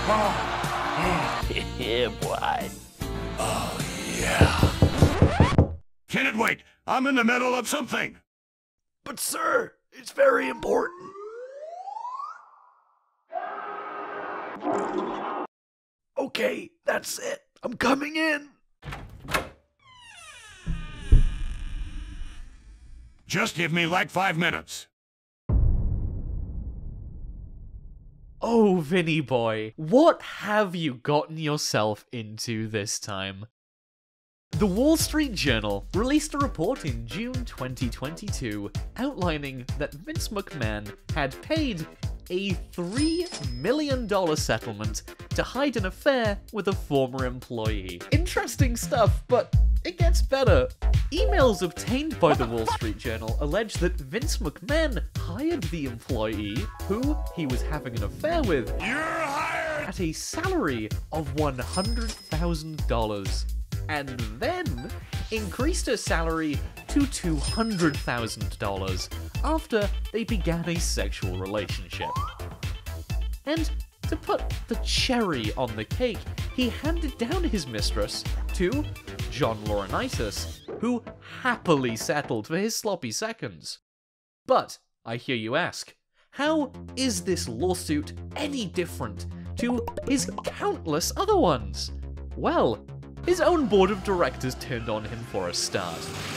Yeah, boy. Oh, yeah. Can it wait? I'm in the middle of something. But sir, it's very important. Okay, that's it. I'm coming in. Just give me like 5 minutes. Oh, Vinny boy, what have you gotten yourself into this time? The Wall Street Journal released a report in June 2022 outlining that Vince McMahon had paid a $3 million settlement to hide an affair with a former employee. Interesting stuff, but it gets better. Emails obtained by the Wall Street Journal allege that Vince McMahon hired the employee, who he was having an affair with, You're hired! at a salary of $100,000, and then increased her salary to $200,000 after they began a sexual relationship. And to put the cherry on the cake, he handed down his mistress to John Laurinaitis, who happily settled for his sloppy seconds. But, I hear you ask, how is this lawsuit any different to his countless other ones? Well, his own board of directors turned on him for a start.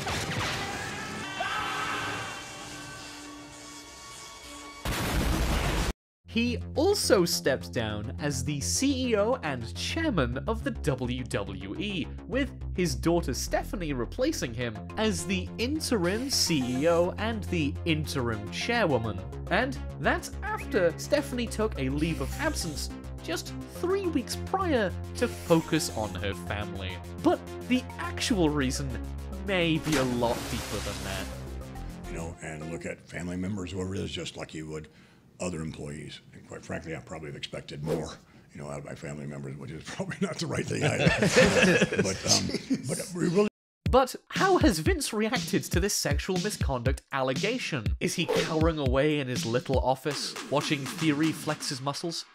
He also stepped down as the CEO and chairman of the WWE, with his daughter Stephanie replacing him as the interim CEO and the interim chairwoman. And that's after Stephanie took a leave of absence just 3 weeks prior to focus on her family. But the actual reason may be a lot deeper than that. You know, and look at family members, whoever it is, just like you would other employees. And quite frankly, I probably have expected more, you know, out of my family members, which is probably not the right thing either. but we really. But how has Vince reacted to this sexual misconduct allegation? Is he cowering away in his little office, watching Theory flex his muscles?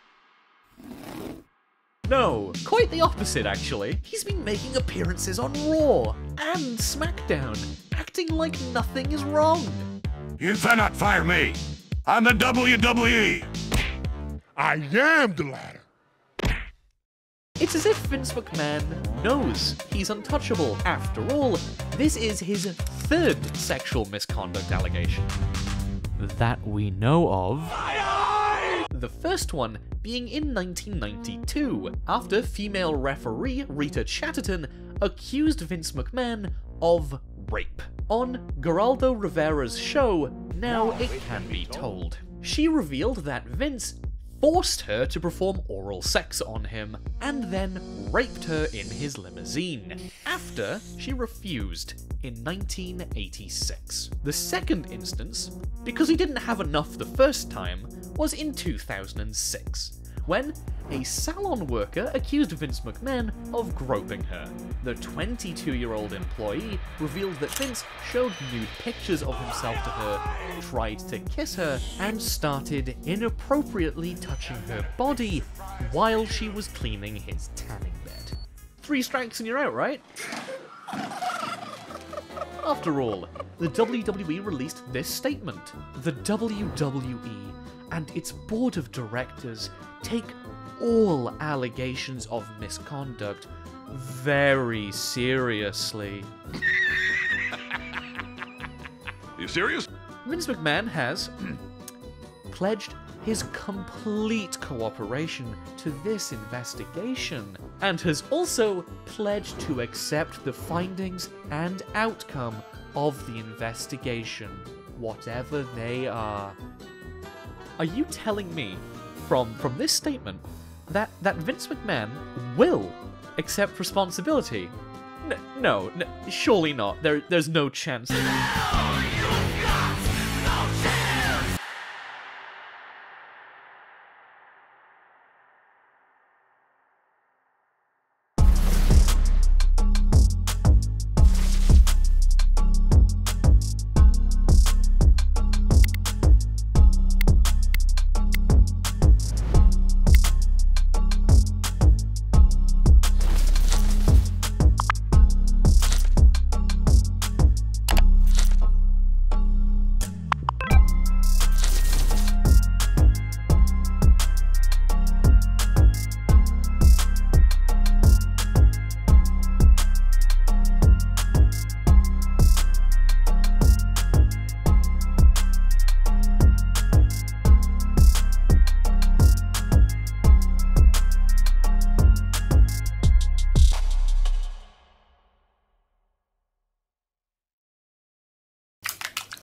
No, quite the opposite actually. He's been making appearances on Raw and SmackDown, acting like nothing is wrong. You cannot fire me. I'm the WWE. I am the latter. It's as if Vince McMahon knows he's untouchable. After all, this is his third sexual misconduct allegation that we know of. The first one being in 1992, after female referee Rita Chatterton accused Vince McMahon of rape. On Geraldo Rivera's show, Now It Can Be Told, she revealed that Vince forced her to perform oral sex on him, and then raped her in his limousine, after she refused in 1986. The second instance, because he didn't have enough the first time, was in 2006, when a salon worker accused Vince McMahon of groping her. The 22-year-old employee revealed that Vince showed nude pictures of himself to her, tried to kiss her, and started inappropriately touching her body while she was cleaning his tanning bed. 3 strikes and you're out, right? After all, the WWE released this statement. The WWE and its board of directors take all allegations of misconduct very seriously. You serious? Vince McMahon has pledged his complete cooperation to this investigation, and has also pledged to accept the findings and outcome of the investigation, whatever they are. Are you telling me, from this statement, that Vince McMahon will accept responsibility? No, surely not. There's no chance.